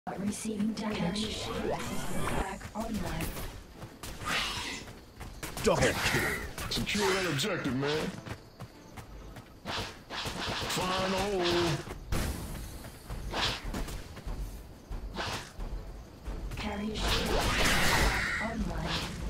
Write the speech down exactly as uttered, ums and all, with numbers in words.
Receiving damage. Back online. Double kill. Secure that objective, man. Find a hole. Carry shield. Back online.